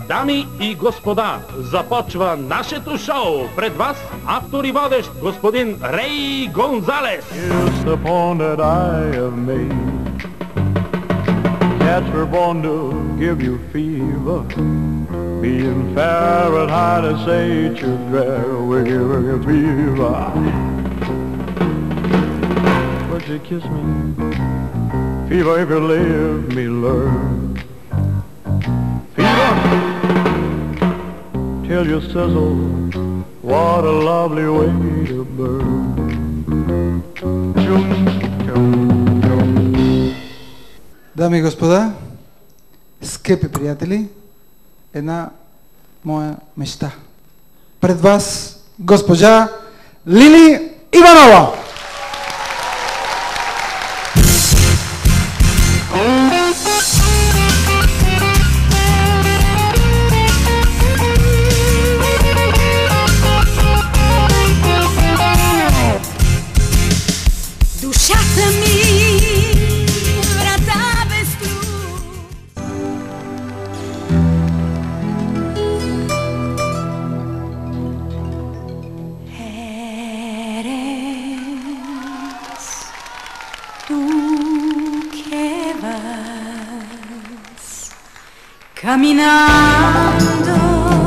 Дами и господа, започва нашето шоу. Пред вас автор и водещ господин Рей Гонзалес. It's the pawn that I have made. Cats were born to give you fever. Being Fahrenheit and say to give you fever. Would you kiss me? Fever, if you leave me, learn. Fever, till you sizzle. What a lovely way to burn. Chum, chum, chum. Дами и господа, скъпи приятели, една моя мечта. Пред вас госпожа Лили Иванова! Camminando,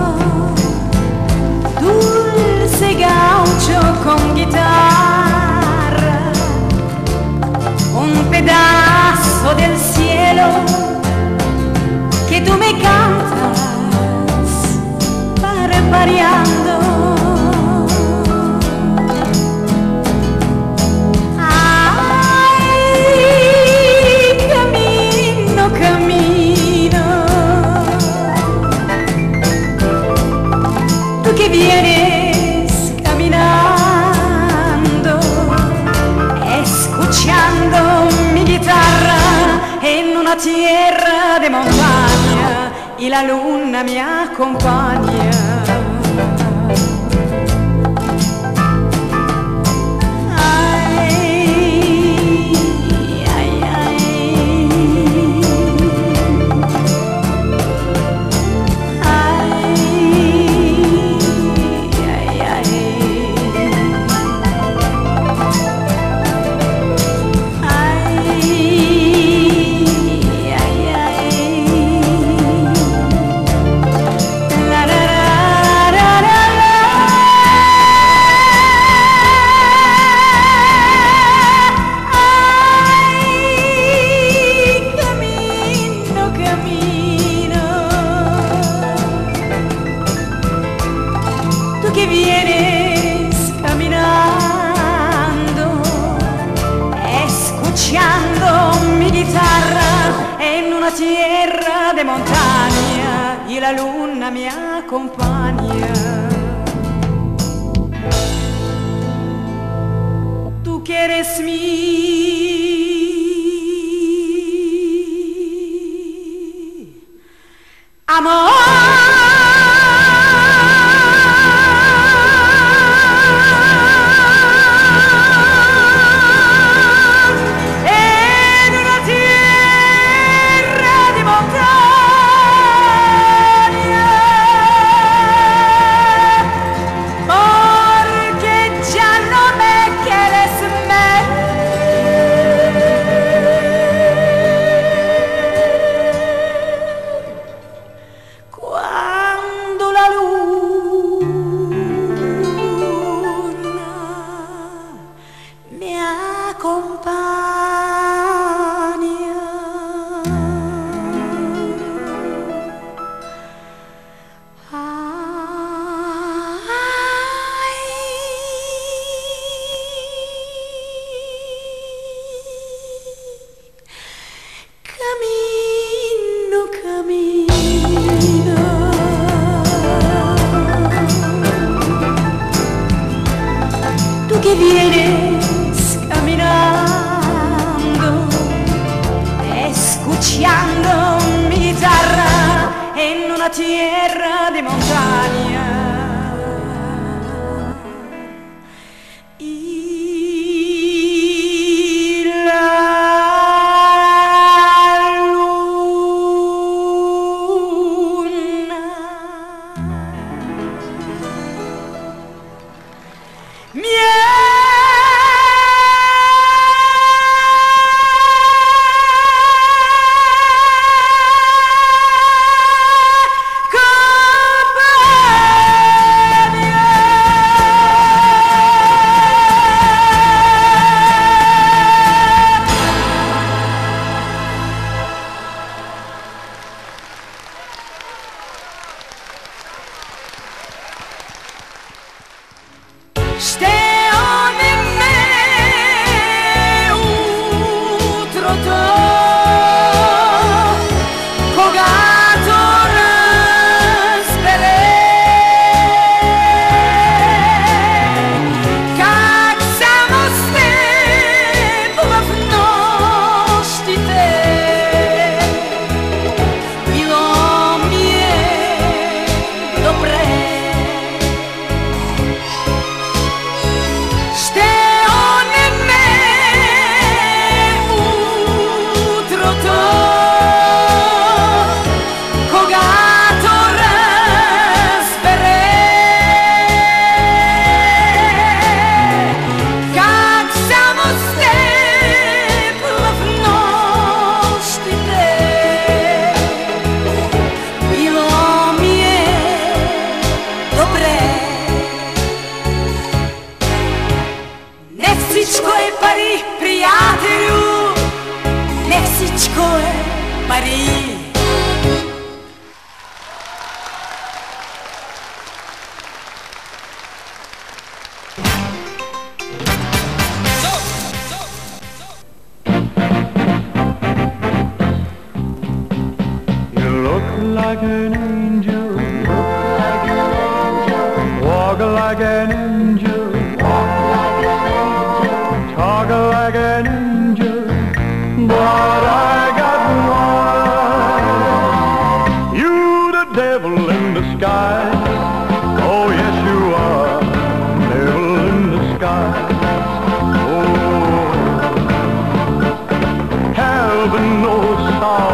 dulce gaucho con chitarra, un pedazo del cielo que tú me cantas, parpadeando. Vienes caminando, escuchando mi guitarra en una tierra de montaña y la luna me acompaña. Que vienes caminando, escuchando mi guitarra en una tierra de montaña y la luna me acompaña. Tú que eres mi amor. Que vienes caminando, escuchando mi guitarra en una tierra de montaña y la luna like an angel, walk like an angel, talk like an angel, but I got one. You the devil in disguise, oh yes you are, devil in disguise. Oh, heaven knows how